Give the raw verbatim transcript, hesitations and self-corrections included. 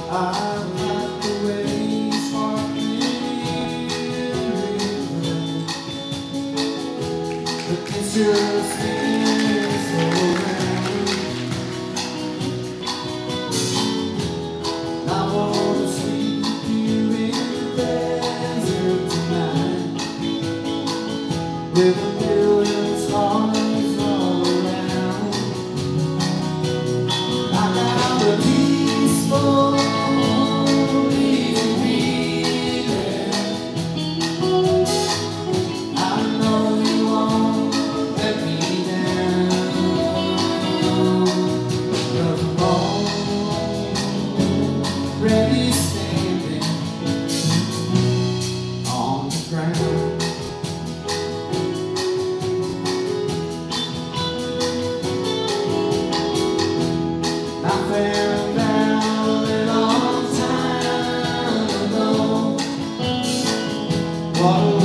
I like the way sparkling river, the kiss your skin so round. I wanna sleep with you in the desert tonight, with a million stars all around. I got a peaceful ready standing on the ground. I found out a long time ago what